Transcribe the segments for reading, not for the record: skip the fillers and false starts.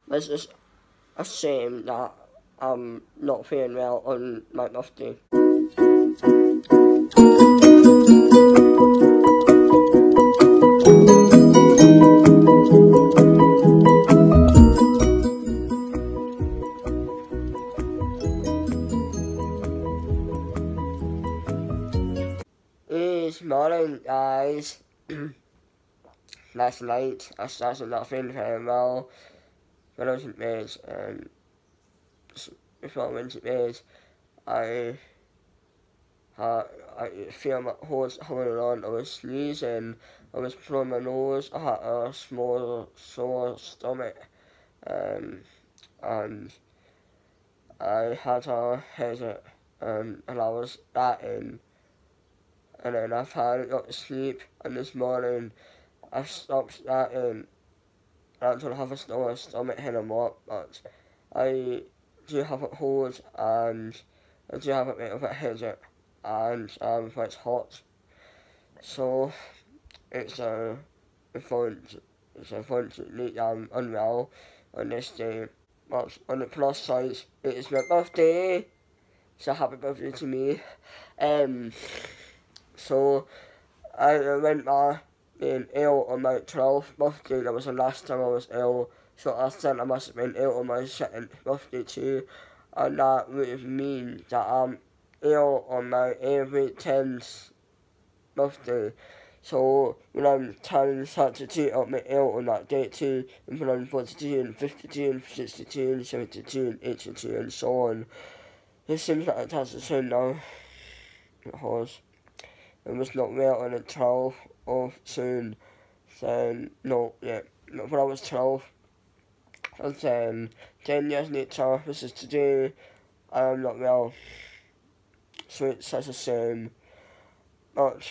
It's just a shame that I'm not feeling well on my birthday. Good morning, guys. Last night I started not feeling very well when I was in bed, and before I went to bed, I feel my horse holding on. I was sneezing, I was blowing my nose, I had a small sore stomach, and I had a headache, and I was batting, and then I finally got to sleep, and this morning I stopped batting. I don't have a sore stomach anymore, but I do have a cold, and I do have a bit of a headache, and it's hot, so it's unfortunately unwell on this day. But on the plus side, it is my birthday, so happy birthday to me. So I went back being ill on my 12th birthday. That was the last time I was ill, so last time I must have been ill on my 2nd birthday too, and that would mean that I'm ill on my every 10th birthday. So when I'm turning 32, I'll be ill on that date too, and when I'm 42 and 52 and 62 and 72 and 82 and so on. It seems like it has the same now, because I was not well on the 12th of June, then when I was 12, and then 10 years later, this is today, I am not well, so it's such a shame, but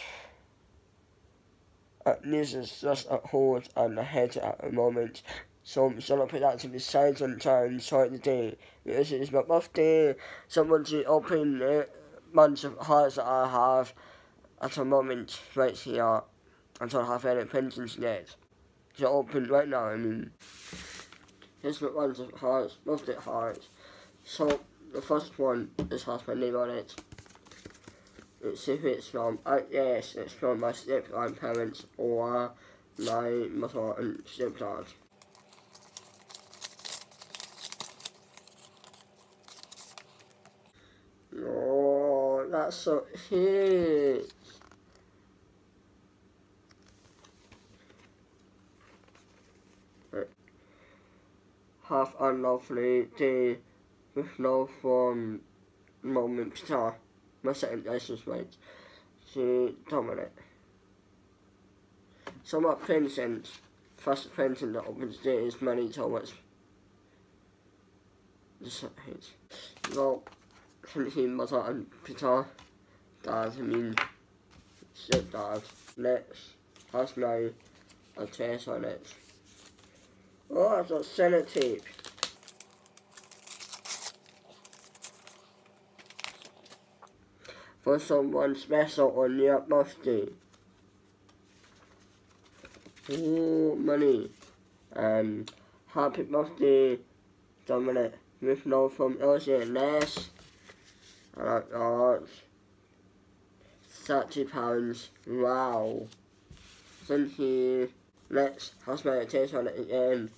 at least it's just a hold and a head at the moment, so I'm just gonna put that to the side and try and enjoy the day, because it is my birthday, so I want to open the bunch of hearts that I have at the moment right here. I don't have any pensions yet. They're open right now, I mean. Here's my ones of hearts, birthday hearts. So, the first one just has my name on it. Let's see who it's from. Yes, it's from my step-grandparents or my mother and stepdad. Oh, that's so cute. Have a lovely day with love from Mum and Peter, my second license mate, to Dominic. So my present, first present that opens today is money towards the second. Well, thank you Mother and Peter, Dad, I mean stepdad. Next, has now a test on it. Oh, I've got sellotape. For someone special on your birthday. Oh, money. Happy birthday, Dominic. With love from Elsie and Les. And I got £30. Wow. Thank you. Let's have my taste on it again.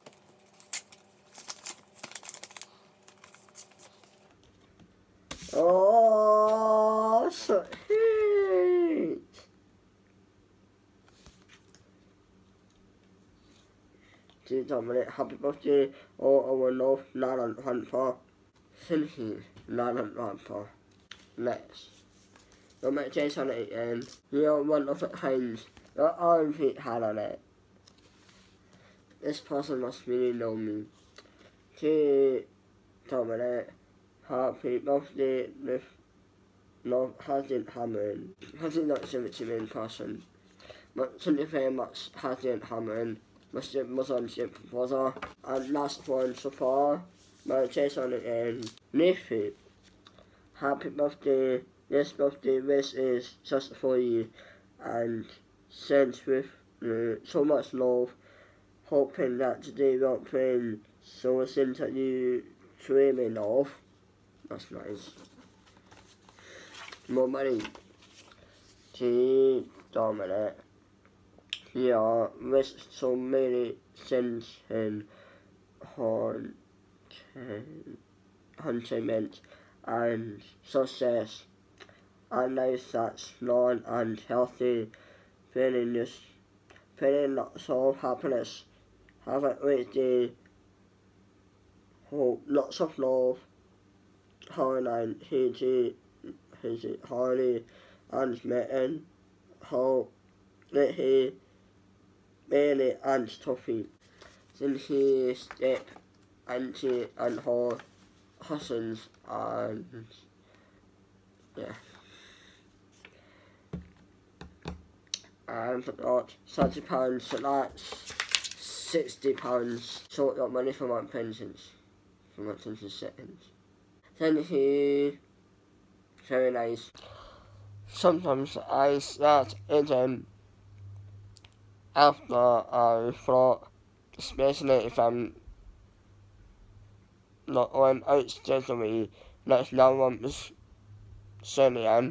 Oh, so cute. To Dominic, happy birthday. Oh, our love, Nan and Grandpa. Thank you, Nan and Grandpa. Next. You'll make taste on it again. You're one of a kind. Your armpit had on it. This person must really know me. To Dominic, happy birthday with love, Hasn't Hammond. Hasn't not seen it to me in person. But thank you very much, Hasn't Hammond, my stepmother and stepbrother. And last one so far, my taste on it again. Nephew, happy birthday. This birthday wish is just for you, and sent with so much love. hoping that today won't bring something that you dreaming of. That's nice. More money. To dominate. Yeah, with so many things in hunting and success. And life that's long and healthy, feeling lots of happiness. Have a great day. Hope lots of love. Harlan, Hardy and Mitten. Hope that he Bailey and Tuffy. Then he Step, Auntie and her cousins and yeah. And got £30, so that's £60. So I got money for my pensions. For my pension settings. Then he very nice. Sometimes I start eating after I thought, especially if I'm not going outstairs of me, like no one was saying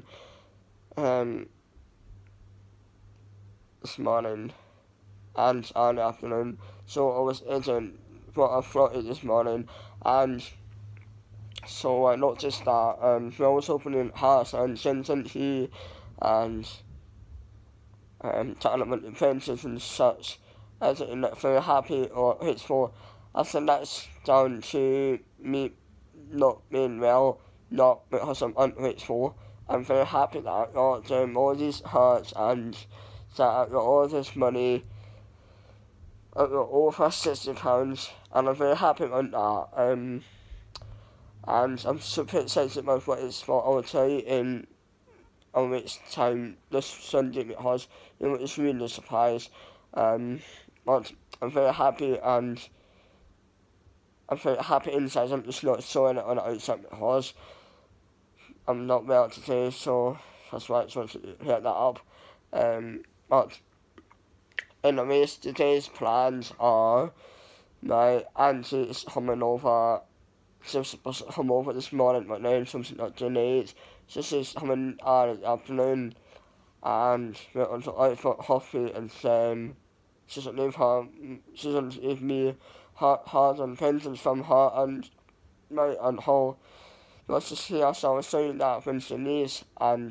this morning and early afternoon, so I was eating what I thought this morning, and so I noticed that I was opening hearts and sensing tea and talking about the adventures and such, as in like very happy or grateful. I think that's down to me not being well, not because I'm ungrateful. I'm very happy that I got all these hearts and that I got all this money. I got over £60 and I'm very happy about that. And I'm super excited about what it's for. I will tell you in a week's time this Sunday because it's really a surprise. But I'm very happy and I'm very happy inside. I'm just not showing it on the outside because I'm not well today, so that's why I just want to hit that up. But anyways, today's plans are my auntie is coming over. She was supposed to come over this morning, but now something not delayed. So she's coming out in the afternoon, and we're going to go out for coffee, and she's going to leave me cards and pencils from her and my aunt her. Let's just see us. I was saying that when she leaves, and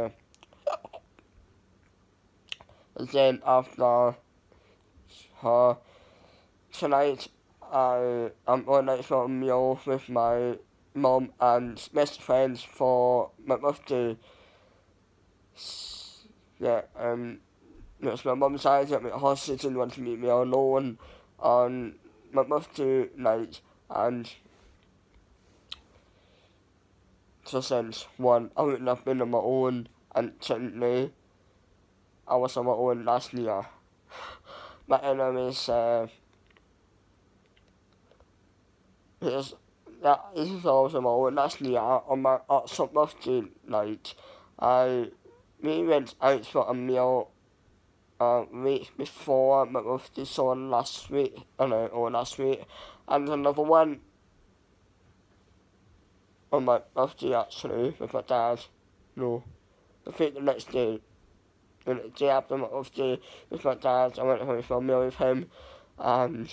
then after her tonight, I'm going out for a meal with my mum and best friends for my birthday. Yeah, it's my mum's side at my house. She didn't want to meet me alone on my birthday night, and so since one, I wouldn't have been on my own, and secondly, I was on my own last year. But anyways, this is also my own last year on my birthday night. We went out for a meal week before my birthday, so last week, and another one on my birthday actually with my dad. No, I think the next day, the day after my birthday with my dad, I went home for a meal with him, and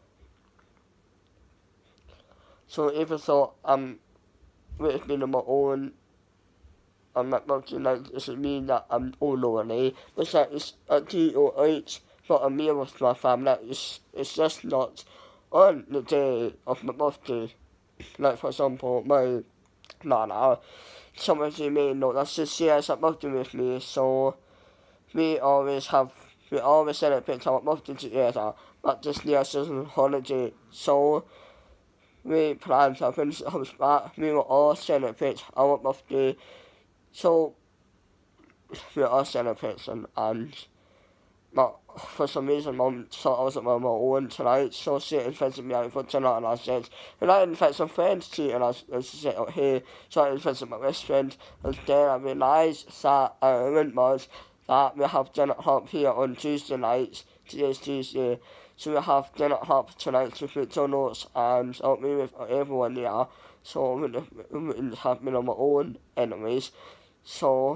so even though with being on my own on my birthday night, it doesn't mean that I'm all lonely. But that is a day or eight for a meal with my family. It's just not on the day of my birthday. Like for example, my nana, some of you may know that she shares a birthday with me, so we always celebrate our birthday together. But this year is a holiday, so we plan to when she comes back, we will all celebrate our birthday. So we all celebrate and but for some reason Mum thought I was on my own tonight, so she invited me out for dinner, and I said, "Can I invite some friends too?" And she said, "Okay." So I invited my best friend, and then I realised that was that we have dinner club here on Tuesday nights. Today's Tuesday, So we have dinner at 2:30 with McDonald's, and help me with everyone there. So I wouldn't have been on my own anyways. So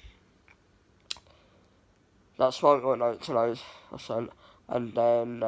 that's why I'm going out tonight, and then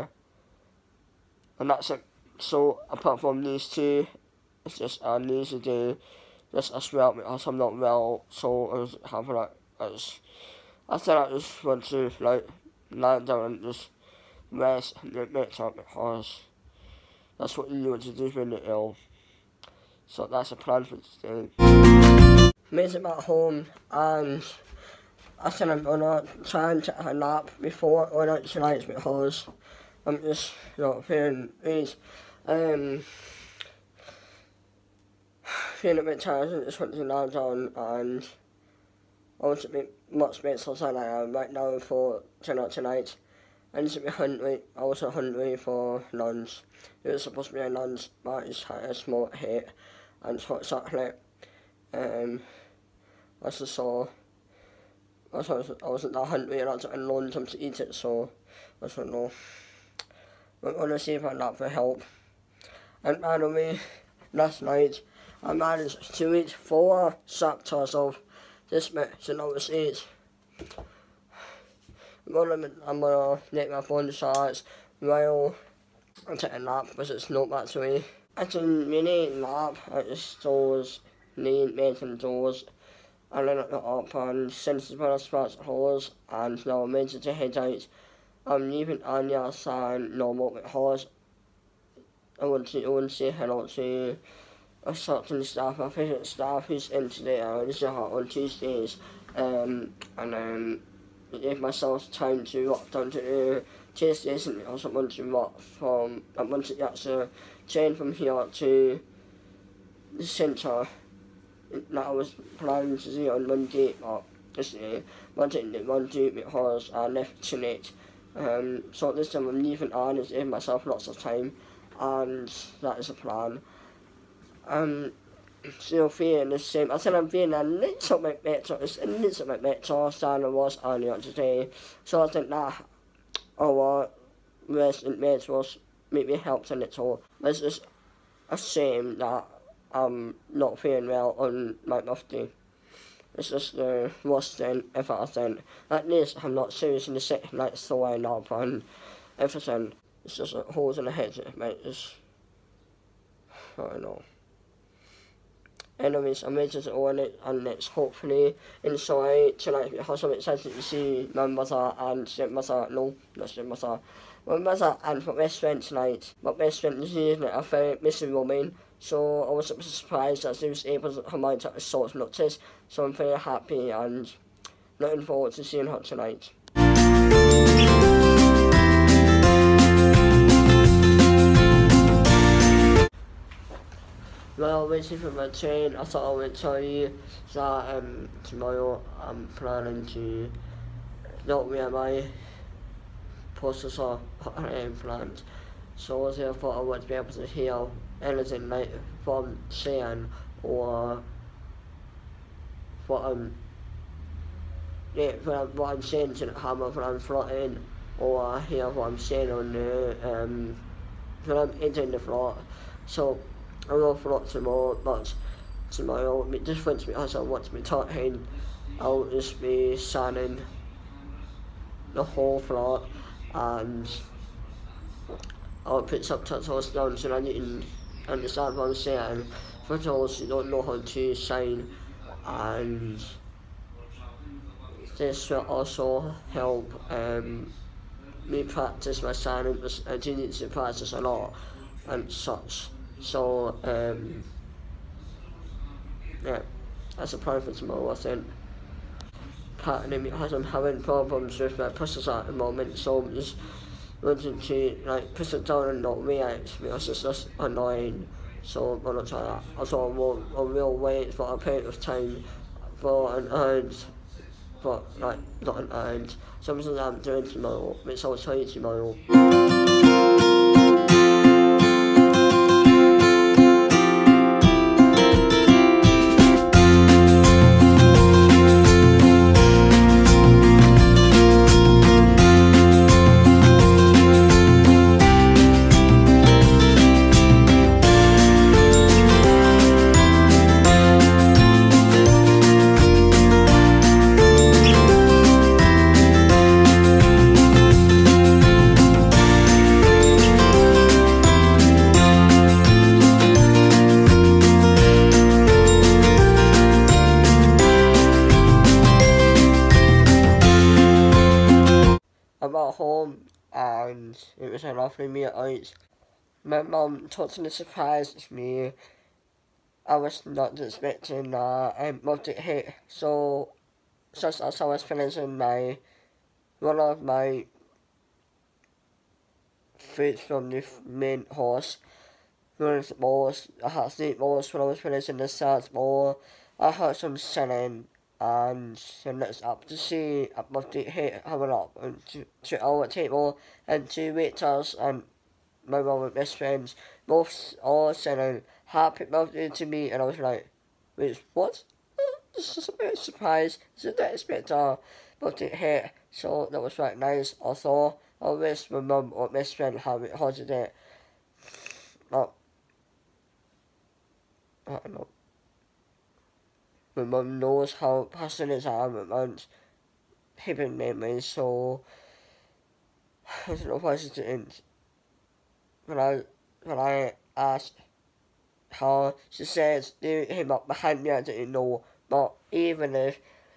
and that's it. So apart from these two, it's just I need to do just as well because I'm not well. So I was having I said I just want to like lie down and just rest and get better because that's what you want to do when you're ill. So that's a plan for today. Made it back home and I said I'm gonna try and take a nap before going out tonight because I'm just not feeling these. Feeling a bit tired and just want to lie down, and I want to be much better than I am right now for dinner tonight. I need to be hungry. I was hungry for lunch. It was supposed to be a lunch, but it's had a small hit and hot chocolate. I wasn't that hungry and I took a long time to eat it, so I don't know. We're gonna see if that will help. And by the way, last night I managed to eat 4 chapters of this medicine overseas. I'm gonna make my phone charge while I take a nap because it's not battery. I didn't really nap, I just making doors. And then I got up and sensible as sparks hose, and now I'm ready to head out. I'm leaving Anya and normal because I want to say hello to a certain staff, my favourite staff who's in today. I only say her on Tuesdays, and then give myself time to walk down to the train station because I want to get the train from here to the centre that I was planning to do on Monday, but yesterday, but I didn't want to because I left too late. So this time I'm leaving on is giving myself lots of time, and that is a plan. Still feeling the same. I said I'm feeling a little bit better. It's a little bit better than I was earlier today. So I think that our rest in bed was maybe helped a little. It's just a shame that I'm not feeling well on my birthday. It's just the worst thing ever, I think. At least I'm not seriously sick, like throwing up and everything. It's just a holes in the head, mate. I don't know. Anyways, I'm ready to own it, and it's hopefully inside tonight because I'm excited to see my mother and stepmother, no, not stepmother, my mother and my best friend tonight. My best friend is usually a very missing woman, so I was surprised that she was able to come out at a short notice, so I'm very happy and looking forward to seeing her tonight. While waiting for my train, I thought I would tell you that tomorrow I'm planning to not wear my processor implant. So therefore I would be able to hear anything like from saying or what I'm saying to the camera when I'm flying, or hear what I'm saying on the when I'm entering the flight. So I will float tomorrow, but tomorrow it different because I want to be talking. I'll just be signing the whole flight, and I'll put subtitles down so that you can understand what I'm saying for those who don't know how to sign, and this will also help me practice my signing because I do need to practice a lot and such. So, yeah, that's a plan for tomorrow, I think. Partly because I'm having problems with my processor at the moment, so I'm just wanting to like push it down and not react because it's just annoying. So I'm gonna try that. Also, I will wait for a period of time for an earned, but like not an earned, something that I'm doing tomorrow, which I'll tell you tomorrow. lovely meal out. My mum totally surprised me. I was not expecting that. I loved it here. So just as I was finishing one of my foods from the main course, I had to eat more when I was finishing the salad bowl. I heard some singing and some next up to see above the hit coming up and to our table and two waiters and my mum and best friends both all singing happy birthday to me, and I was like, wait, what? This is a bit of a surprise. Didn't expect a birthday hit, so that was quite nice. Also, I wish my mum or best friend had it holiday. But I don't know. My mum knows how passionate I am about keeping memories, so I don't know what she did. When I asked her, she said they came up behind me, I didn't know. But even if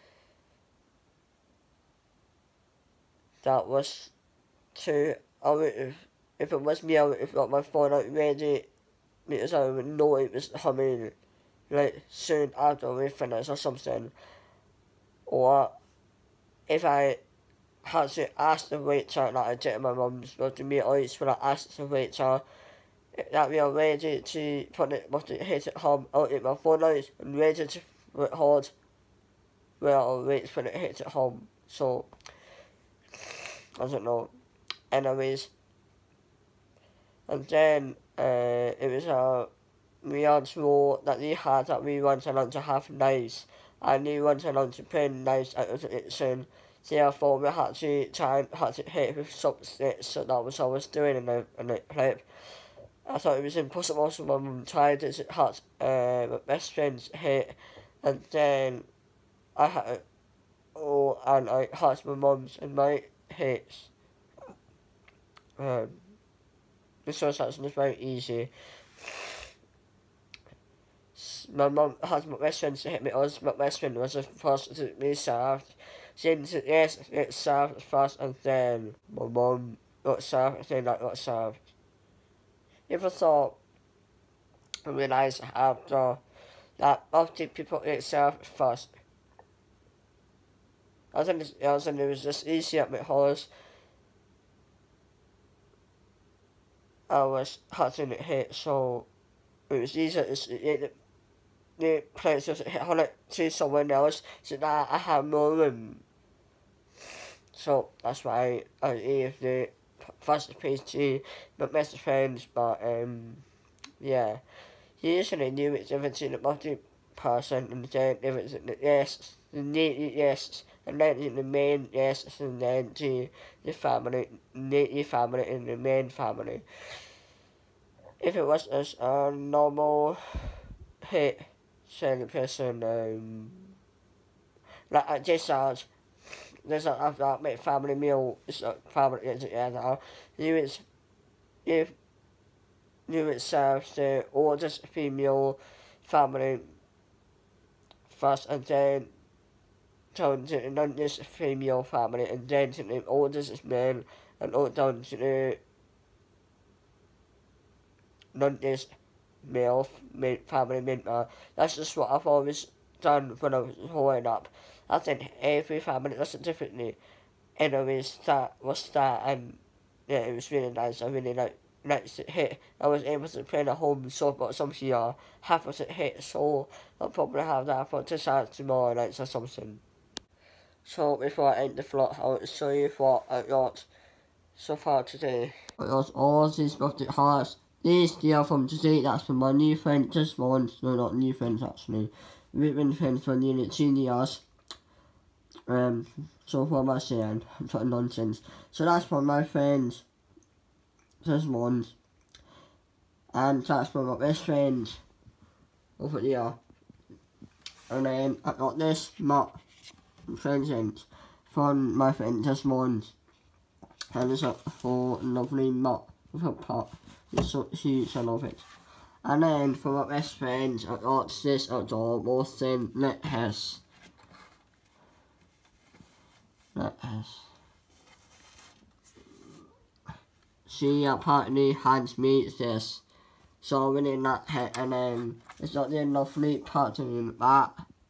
that was true, if it was me, I would have got my phone out ready because I would know it was coming like soon after we finish or something. Or if I had to ask the waiter that I did at my mum's birthday meal out, when I asked the waiter that we are ready to put it, but it hit at home, I'll get my phone out and ready to record where I'll wait when it hits at home. So, I don't know. Anyways, and then it was a weird rule that they had that we weren't allowed to have knives, and they weren't allowed to bring knives out of it soon. Therefore, we had to hit with chopsticks, so that was what I was doing in the clip. I thought it was impossible, so my mum tried it, it had my best friend's hit, and then I had and I had my mum's and my hits. This was actually very easy. My mum had my best friend to hit me, my best friend was the first to be served. She said yes, it's served first, and then my mum got served, and then I got served. Never thought I realised after that often people get served first. I think it was just easier because I was cutting it hit, so it was easier to get the place just hit on it to someone else so that I had more room. So that's why I gave the first piece to my best friends, but yeah. He usually knew it's if it's in the multi person and then if it's in the yes, the native yes, and then in the main yes, and then to the family, native family and the main family. If it was as a normal hit, say the person, like at this age, there's that make family meal, it's a family get together, if you would serve the oldest female family first, and then down to the youngest female family, and then to the oldest men, and all down to the youngest male family member. That's just what I've always done when I was growing up. I think every family does it differently. Anyways, that was that, and yeah, it was really nice. I really liked it hit. I was able to play at home, so but some here half of it hit, so I'll probably have that for tomorrow night or something. So before I end the vlog, I'll show you what I got so far today. I got all these birthday hearts. These are from today, that's from my new friend, just one, no not new friends actually. We've been friends for nearly 2 years. So what am I saying? I'm talking nonsense. So that's from my friends, just one. And that's from my best friend over there. And then I got this mug present from my friend just once. And it's a whole lovely mug with a pot. It's so huge, I love it. And then for my best friend, I got this adorable thing that has she apparently hands-made this. So when in that hit, and then it's got the lovely pattern in the back.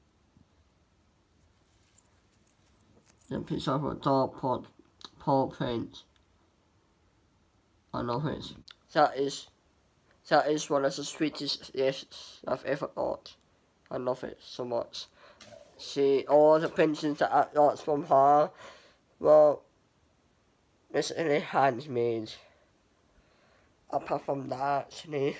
The piece of a dog paw print. I love it. That is one of the sweetest gifts I've ever got. I love it so much. All the paintings that I got from her, well, basically handmade. Apart from that,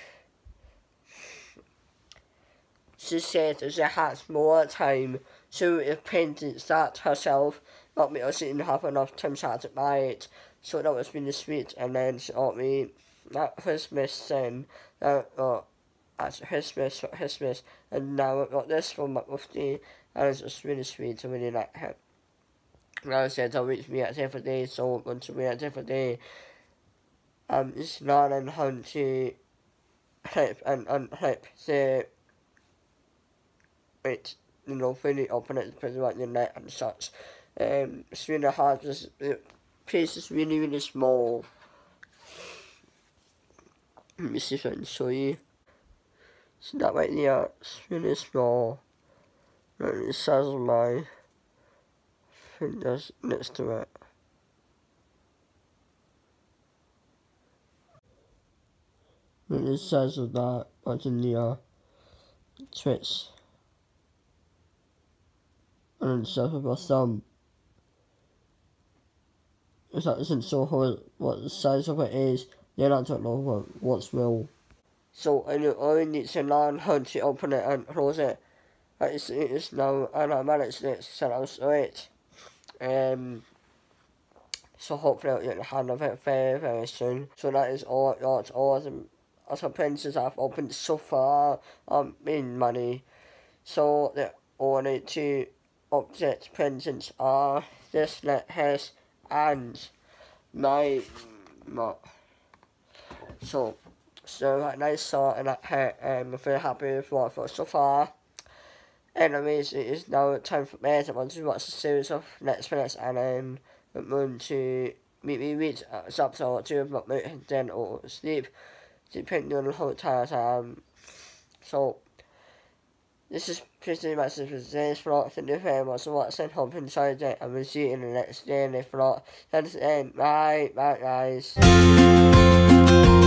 she said that she has more time to paint that herself, not because she didn't have enough time to buy it. So that was really sweet. And then she got me that Christmas thing, at Christmas, and now I got this for my birthday, and it's just really sweet. I really like it. And I said I'll reach me at every day, so I'm going to wear it every day. It's learning how to type and type the really open it, pretty much your neck and such. It's really hard, the piece is really, really small. Let me see if I can show you. So that right there, it's really small. And the size of my fingers next to it. And the size of that was in the twitch. And the size of my thumb. If that isn't so hard, what the size of it is, then I don't know what's real. So I only need to learn how to open it and close it. It is now, and I managed it, so I was right. So hopefully I'll get the hand of it very, very soon. So that is all I got. All the pencils I've opened so far in money. So the only two object pencils are this necklace and my mop. So that nice sort and that hair, I'm very happy with what I've got so far. Anyways, it is now time for bed. I want to watch a series of Netflix, and I'm going to maybe read a chapter or two of my book and then or sleep, depending on how tired I am. So this is pretty much it for today's vlog. Thank you very much for watching. Hope you enjoyed it, and we'll see you in the next daily vlog. That's the end. Bye, guys.